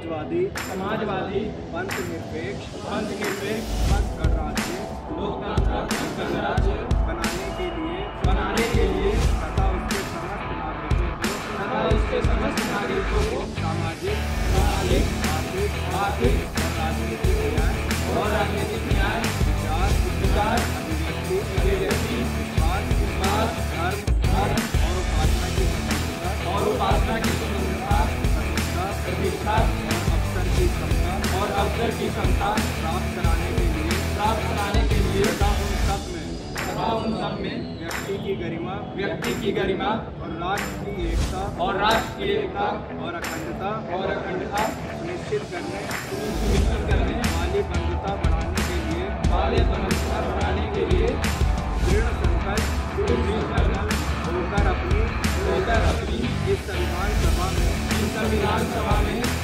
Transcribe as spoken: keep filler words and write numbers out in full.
समाजवादी समाजवादी पंथ निरपेक्ष पंथ निरपेक्ष मत गणराज्य लोकतंत्र गणराज्य बनाने के लिए बनाने के लिए तथा उसके समस्त नागरिकों को तथा उसके समस्त नागरिकों को सामाजिक सामाजिक आर्थिक आर्थिक और राजनीतिक न्याय और राजनीतिक न्याय विचार विकास अभिव्यक्ति अभिव्यक्ति विश्वास विकास धर्म धर्म और उपासना की स्वतंत्रता और उपासना की स्वतंत्रता प्रतिष्ठा प्रतिष्ठा और अवसर की क्षमता और अवसर की क्षमता प्राप्त कराने के लिए प्राप्त कराने के लिए तथा उन सब में तथा उन सब में व्यक्ति की गरिमा व्यक्ति की गरिमा और राष्ट्र की एकता और राष्ट्र की एकता और अखंडता और अखंडता सुनिश्चित करने सुनिश्चित करने वाली बंधुता बढ़ाने के लिए वाले बंधुता बढ़ाने के लिए दृढ़ संकल्प होकर अपनी होकर अपनी इस संविधान सभा में इस संविधान सभा में